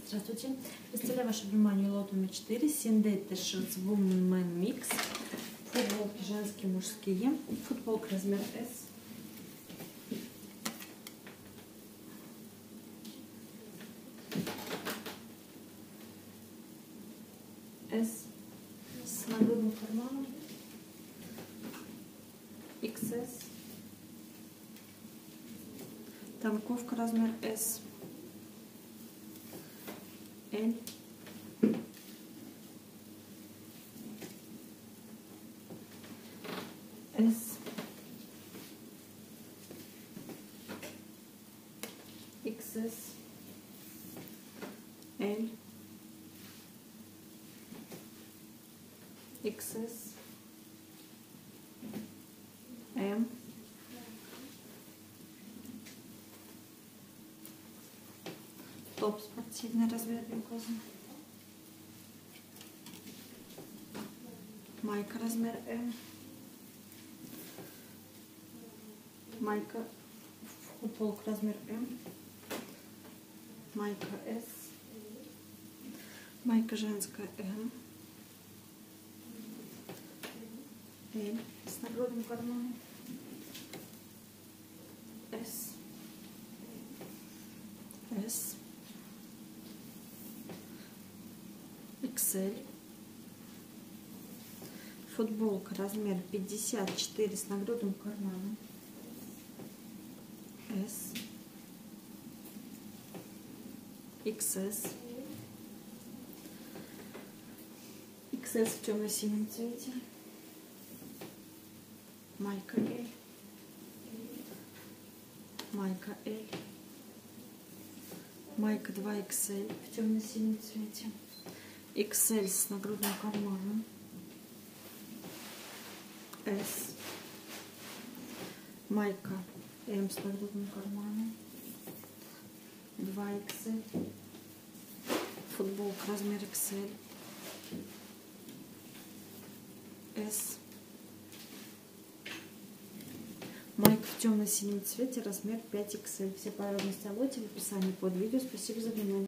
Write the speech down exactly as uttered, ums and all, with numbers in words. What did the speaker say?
Здравствуйте. Представляю ваше внимание лот номер четыре. Синдей T-shirt Woman Mix. Футболки женские, мужские. Футболка размер S. S с нагрудным карманом. икс эс. Танковка размер S. L. S. икс эс. L. икс эс. М. Топ спортивный, размер глаза. Майка размер М. Майка, футболка размер М. Майка С. Майка женская М. Л с нагрудным карманом. С. С. икс эль. Футболка размер пятьдесят четыре с нагрудным карманом. S. икс эс. икс эс в темно-синем цвете. Майка L. Майка L. Майка два икс эль в темно-синем цвете. икс эль с нагрудным карманом. S. Майка М с нагрудным карманом. два икс эль. Футболка размер икс эль. S. Майка в темно-синем цвете размер пять икс эль. Все подробности о лоте в описании под видео. Спасибо за внимание.